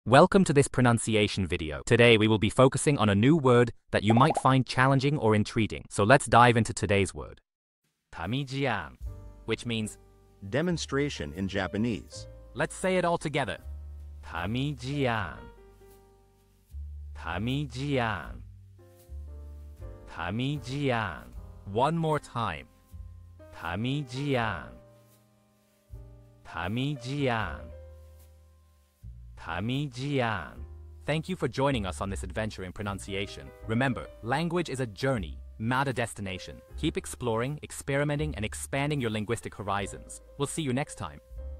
Welcome to this pronunciation video. Today we will be focusing on a new word that you might find challenging or intriguing. So let's dive into today's word. Tamijian, which means demonstration in Japanese. let's say it all together. Tamijian. Tamijian. Tamijian. One more time. Tamijian. Tamijian. Tamijian. Thank you for joining us on this adventure in pronunciation. Remember, language is a journey, not a destination. Keep exploring, experimenting, and expanding your linguistic horizons. We'll see you next time.